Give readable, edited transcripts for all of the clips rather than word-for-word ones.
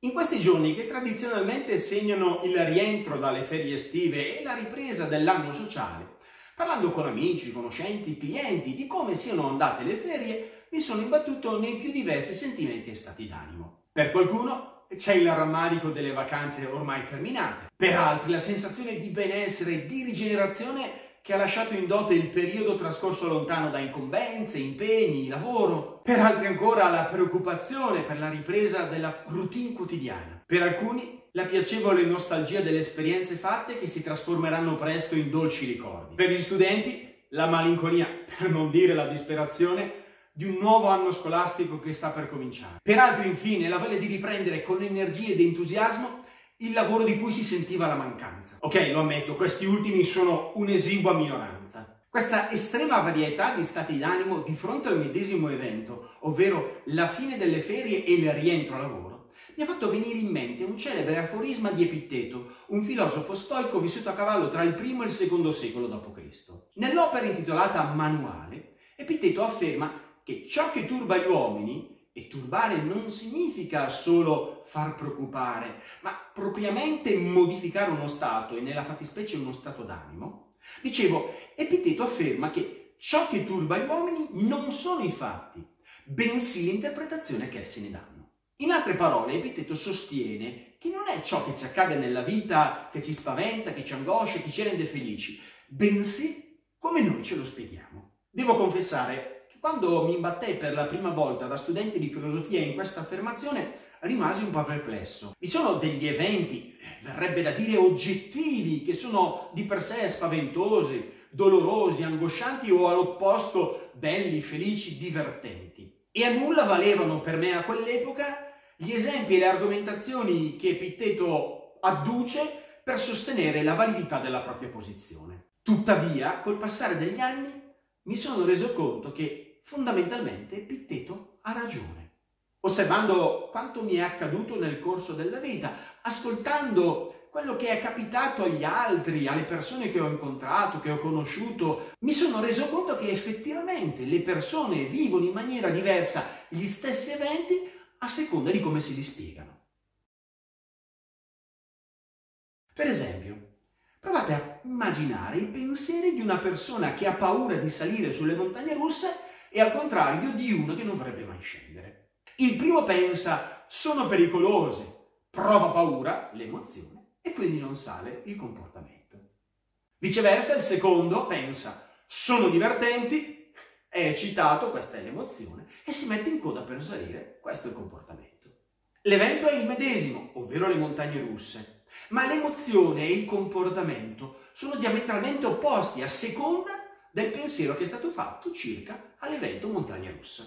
In questi giorni che tradizionalmente segnano il rientro dalle ferie estive e la ripresa dell'anno sociale, parlando con amici, conoscenti, clienti di come siano andate le ferie, mi sono imbattuto nei più diversi sentimenti e stati d'animo. Per qualcuno c'è il rammarico delle vacanze ormai terminate, per altri la sensazione di benessere e di rigenerazione che ha lasciato in dote il periodo trascorso lontano da incombenze, impegni, lavoro. Per altri ancora la preoccupazione per la ripresa della routine quotidiana. Per alcuni la piacevole nostalgia delle esperienze fatte che si trasformeranno presto in dolci ricordi. Per gli studenti la malinconia, per non dire la disperazione, di un nuovo anno scolastico che sta per cominciare. Per altri infine la voglia di riprendere con energia ed entusiasmo il lavoro di cui si sentiva la mancanza. Ok, lo ammetto, questi ultimi sono un'esigua minoranza. Questa estrema varietà di stati d'animo di fronte al medesimo evento, ovvero la fine delle ferie e il rientro al lavoro, mi ha fatto venire in mente un celebre aforisma di Epitteto, un filosofo stoico vissuto a cavallo tra il I e il II secolo d.C. Nell'opera intitolata Manuale, Epitteto afferma che ciò che turba gli uomini, e turbare non significa solo far preoccupare, ma propriamente modificare uno stato, e nella fattispecie uno stato d'animo. Dicevo, Epitteto afferma che ciò che turba gli uomini non sono i fatti, bensì l'interpretazione che essi ne danno. In altre parole, Epitteto sostiene che non è ciò che ci accade nella vita che ci spaventa, che ci angoscia, che ci rende felici, bensì come noi ce lo spieghiamo. Devo confessare, quando mi imbattei per la prima volta da studente di filosofia in questa affermazione, rimasi un po' perplesso. Vi sono degli eventi, verrebbe da dire oggettivi, che sono di per sé spaventosi, dolorosi, angoscianti o all'opposto belli, felici, divertenti. E a nulla valevano per me a quell'epoca gli esempi e le argomentazioni che Epitteto adduce per sostenere la validità della propria posizione. Tuttavia, col passare degli anni, mi sono reso conto che fondamentalmente Epitteto ha ragione. Osservando quanto mi è accaduto nel corso della vita, ascoltando quello che è capitato agli altri, alle persone che ho incontrato, che ho conosciuto, mi sono reso conto che effettivamente le persone vivono in maniera diversa gli stessi eventi a seconda di come si li spiegano. Per esempio, provate a immaginare i pensieri di una persona che ha paura di salire sulle montagne russe e al contrario di uno che non vorrebbe mai scendere. Il primo pensa sono pericolose, prova paura, l'emozione, e quindi non sale il comportamento. Viceversa, il secondo pensa sono divertenti, è eccitato, questa è l'emozione, e si mette in coda per salire, questo è il comportamento. L'evento è il medesimo, ovvero le montagne russe, ma l'emozione e il comportamento sono diametralmente opposti a seconda del pensiero che è stato fatto circa all'evento montagna russa.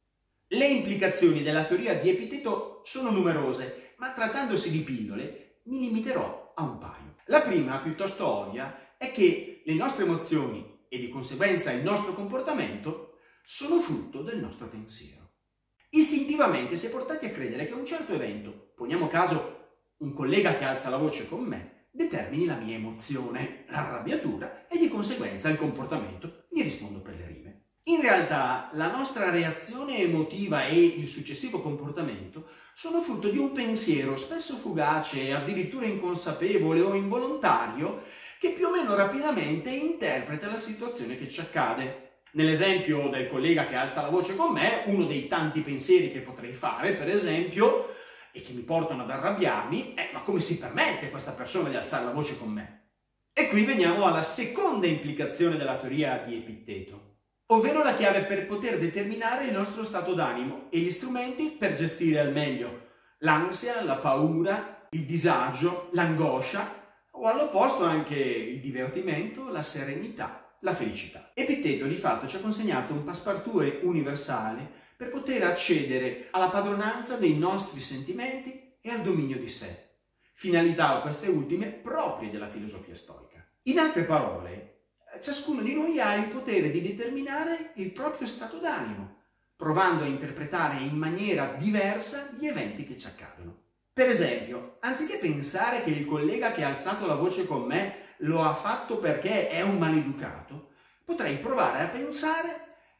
Le implicazioni della teoria di Epitteto sono numerose, ma trattandosi di pillole mi limiterò a un paio. La prima, piuttosto ovvia, è che le nostre emozioni e di conseguenza il nostro comportamento sono frutto del nostro pensiero. Istintivamente si è portati a credere che un certo evento, poniamo caso un collega che alza la voce con me, determini la mia emozione, l'arrabbiatura e di conseguenza il comportamento, gli rispondo per le rime. In realtà la nostra reazione emotiva e il successivo comportamento sono frutto di un pensiero spesso fugace e addirittura inconsapevole o involontario che più o meno rapidamente interpreta la situazione che ci accade. Nell'esempio del collega che alza la voce con me, uno dei tanti pensieri che potrei fare, per esempio, e che mi portano ad arrabbiarmi, ma come si permette questa persona di alzare la voce con me? E qui veniamo alla seconda implicazione della teoria di Epitteto, ovvero la chiave per poter determinare il nostro stato d'animo e gli strumenti per gestire al meglio l'ansia, la paura, il disagio, l'angoscia o all'opposto anche il divertimento, la serenità, la felicità. Epitteto di fatto ci ha consegnato un passepartout universale per poter accedere alla padronanza dei nostri sentimenti e al dominio di sé, finalità queste ultime proprie della filosofia stoica. In altre parole, ciascuno di noi ha il potere di determinare il proprio stato d'animo, provando a interpretare in maniera diversa gli eventi che ci accadono. Per esempio, anziché pensare che il collega che ha alzato la voce con me lo ha fatto perché è un maleducato, potrei provare a pensare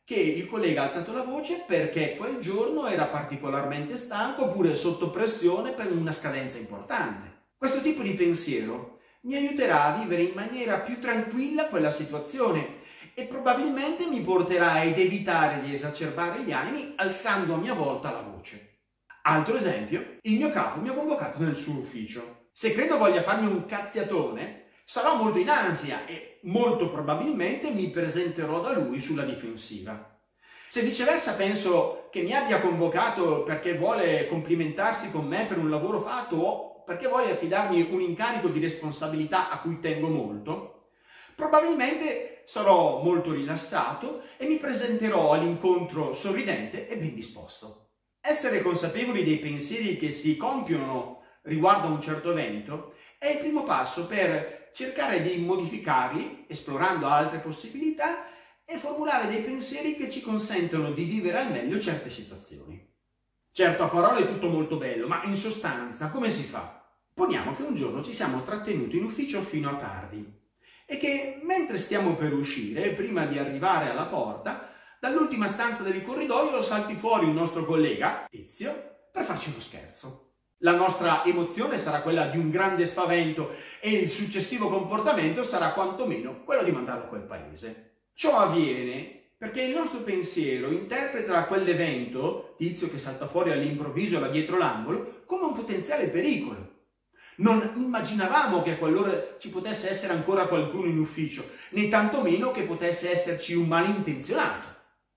che il collega ha alzato la voce perché quel giorno era particolarmente stanco oppure sotto pressione per una scadenza importante. Questo tipo di pensiero mi aiuterà a vivere in maniera più tranquilla quella situazione e probabilmente mi porterà ad evitare di esacerbare gli animi alzando a mia volta la voce. Altro esempio, il mio capo mi ha convocato nel suo ufficio. Se credo voglia farmi un cazziatone, sarò molto in ansia e molto probabilmente mi presenterò da lui sulla difensiva. Se viceversa penso che mi abbia convocato perché vuole complimentarsi con me per un lavoro fatto o perché vuole affidarmi un incarico di responsabilità a cui tengo molto, probabilmente sarò molto rilassato e mi presenterò all'incontro sorridente e ben disposto. Essere consapevoli dei pensieri che si compiono riguardo a un certo evento è il primo passo per cercare di modificarli, esplorando altre possibilità e formulare dei pensieri che ci consentono di vivere al meglio certe situazioni. Certo, a parole è tutto molto bello, ma in sostanza come si fa? Poniamo che un giorno ci siamo trattenuti in ufficio fino a tardi e che mentre stiamo per uscire, prima di arrivare alla porta, dall'ultima stanza del corridoio salti fuori un nostro collega, Tizio, per farci uno scherzo. La nostra emozione sarà quella di un grande spavento e il successivo comportamento sarà quantomeno quello di mandarlo a quel paese. Ciò avviene perché il nostro pensiero interpreta quell'evento, Tizio che salta fuori all'improvviso da dietro l'angolo, come un potenziale pericolo. Non immaginavamo che a quell'ora ci potesse essere ancora qualcuno in ufficio, né tantomeno che potesse esserci un malintenzionato.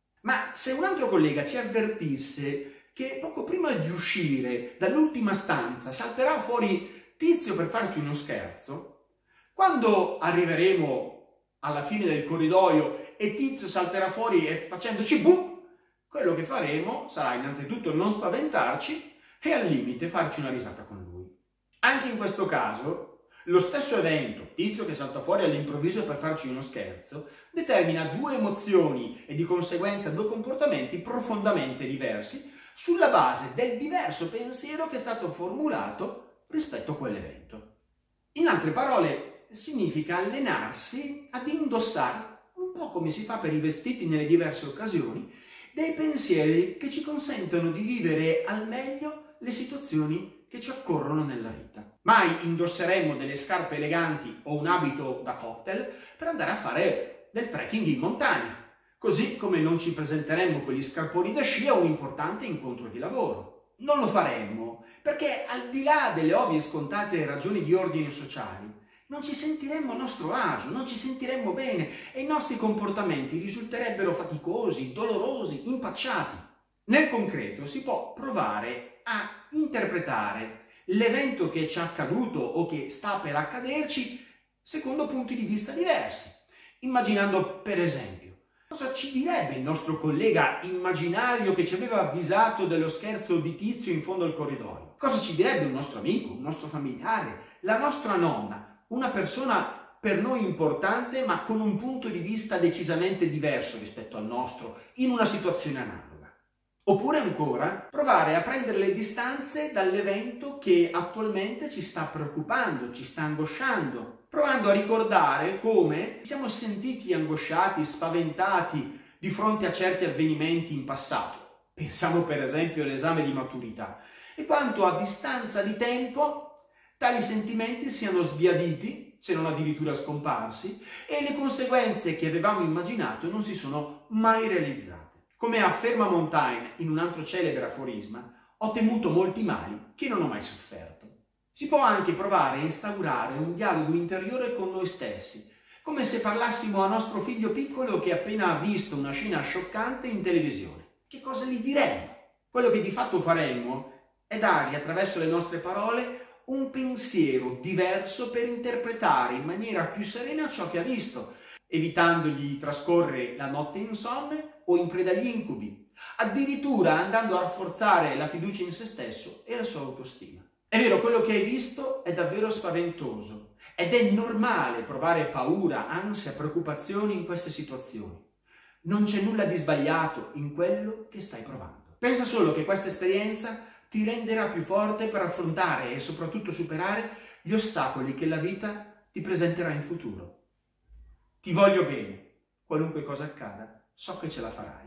Ma se un altro collega ci avvertisse che poco prima di uscire dall'ultima stanza salterà fuori Tizio per farci uno scherzo, quando arriveremo alla fine del corridoio e Tizio salterà fuori e facendoci buh, quello che faremo sarà innanzitutto non spaventarci e al limite farci una risata con lui. Anche in questo caso, lo stesso evento, Tizio che salta fuori all'improvviso per farci uno scherzo, determina due emozioni e di conseguenza due comportamenti profondamente diversi sulla base del diverso pensiero che è stato formulato rispetto a quell'evento. In altre parole, significa allenarsi ad indossare, un po' come si fa per i vestiti nelle diverse occasioni, dei pensieri che ci consentono di vivere al meglio le situazioni che ci occorrono nella vita. Mai indosseremo delle scarpe eleganti o un abito da cocktail per andare a fare del trekking in montagna, così come non ci presenteremmo con gli scarponi da sci a un importante incontro di lavoro. Non lo faremmo perché al di là delle ovvie e scontate ragioni di ordine sociali, non ci sentiremmo a nostro agio, non ci sentiremmo bene e i nostri comportamenti risulterebbero faticosi, dolorosi, impacciati. Nel concreto si può provare a interpretare l'evento che ci è accaduto o che sta per accaderci secondo punti di vista diversi, immaginando per esempio cosa ci direbbe il nostro collega immaginario che ci aveva avvisato dello scherzo di Tizio in fondo al corridoio, cosa ci direbbe un nostro amico, un nostro familiare, la nostra nonna, una persona per noi importante ma con un punto di vista decisamente diverso rispetto al nostro in una situazione analoga. Oppure ancora provare a prendere le distanze dall'evento che attualmente ci sta preoccupando, ci sta angosciando, provando a ricordare come siamo sentiti angosciati, spaventati di fronte a certi avvenimenti in passato. Pensiamo per esempio all'esame di maturità e quanto a distanza di tempo tali sentimenti siano sbiaditi, se non addirittura scomparsi, e le conseguenze che avevamo immaginato non si sono mai realizzate. Come afferma Montaigne in un altro celebre aforisma, ho temuto molti mali che non ho mai sofferto. Si può anche provare a instaurare un dialogo interiore con noi stessi, come se parlassimo a nostro figlio piccolo che appena ha visto una scena scioccante in televisione. Che cosa gli diremmo? Quello che di fatto faremmo è dargli attraverso le nostre parole un pensiero diverso per interpretare in maniera più serena ciò che ha visto, evitandogli di trascorrere la notte insonne o in preda agli incubi, addirittura andando a rafforzare la fiducia in se stesso e la sua autostima. È vero, quello che hai visto è davvero spaventoso ed è normale provare paura, ansia, preoccupazioni in queste situazioni. Non c'è nulla di sbagliato in quello che stai provando. Pensa solo che questa esperienza ti renderà più forte per affrontare e soprattutto superare gli ostacoli che la vita ti presenterà in futuro. Ti voglio bene, qualunque cosa accada. so che ce la farai.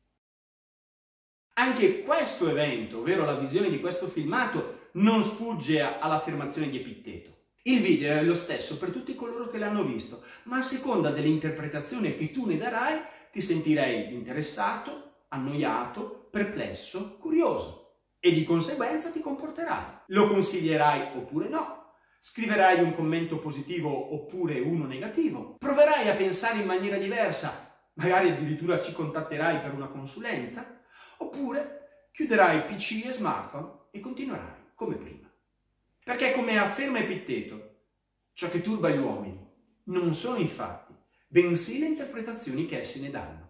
Anche questo evento, ovvero la visione di questo filmato, non sfugge all'affermazione di Epitteto. Il video è lo stesso per tutti coloro che l'hanno visto, ma a seconda dell'interpretazione che tu ne darai, ti sentirei interessato, annoiato, perplesso, curioso e di conseguenza ti comporterai. Lo consiglierai oppure no, scriverai un commento positivo oppure uno negativo, proverai a pensare in maniera diversa, magari addirittura ci contatterai per una consulenza, oppure chiuderai PC e smartphone e continuerai come prima. Perché, come afferma Epitteto, ciò che turba gli uomini non sono i fatti, bensì le interpretazioni che essi ne danno.